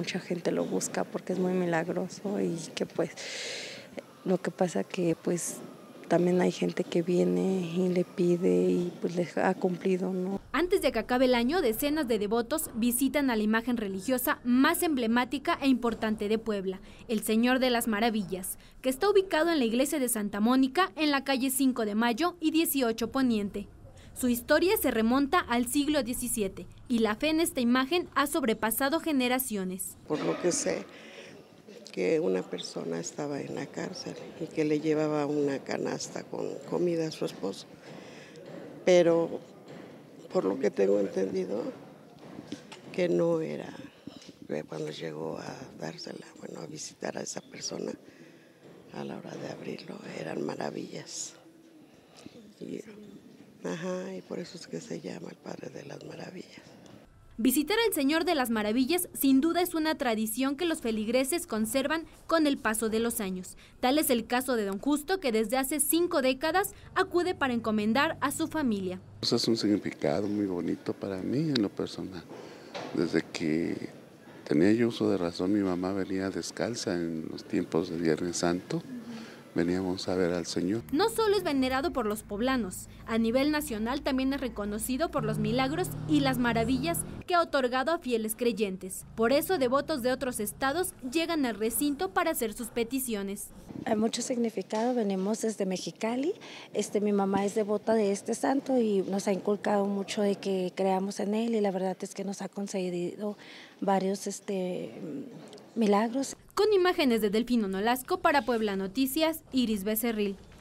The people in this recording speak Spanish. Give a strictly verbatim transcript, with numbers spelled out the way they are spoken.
Mucha gente lo busca porque es muy milagroso y que pues lo que pasa que pues también hay gente que viene y le pide y pues les ha cumplido, ¿no? Antes de que acabe el año, decenas de devotos visitan a la imagen religiosa más emblemática e importante de Puebla, el Señor de las Maravillas, que está ubicado en la iglesia de Santa Mónica en la calle cinco de Mayo y dieciocho Poniente. Su historia se remonta al siglo diecisiete y la fe en esta imagen ha sobrepasado generaciones. Por lo que sé, que una persona estaba en la cárcel y que le llevaba una canasta con comida a su esposo, pero por lo que tengo entendido, que no era, cuando llegó a dársela, bueno, a visitar a esa persona, a la hora de abrirlo, eran maravillas. Y, ajá, y por eso es que se llama el Padre de las Maravillas. Visitar al Señor de las Maravillas sin duda es una tradición que los feligreses conservan con el paso de los años. Tal es el caso de don Justo, que desde hace cinco décadas acude para encomendar a su familia. Pues es un significado muy bonito para mí en lo personal. Desde que tenía yo uso de razón, mi mamá venía descalza en los tiempos de Viernes Santo. Veníamos a ver al Señor. No solo es venerado por los poblanos, a nivel nacional también es reconocido por los milagros y las maravillas que ha otorgado a fieles creyentes. Por eso devotos de otros estados llegan al recinto para hacer sus peticiones. Hay mucho significado, venimos desde Mexicali, este, mi mamá es devota de este santo y nos ha inculcado mucho de que creamos en él y la verdad es que nos ha concedido varios este, milagros. Con imágenes de Delfino Nolasco para Puebla Noticias, Iris Becerril.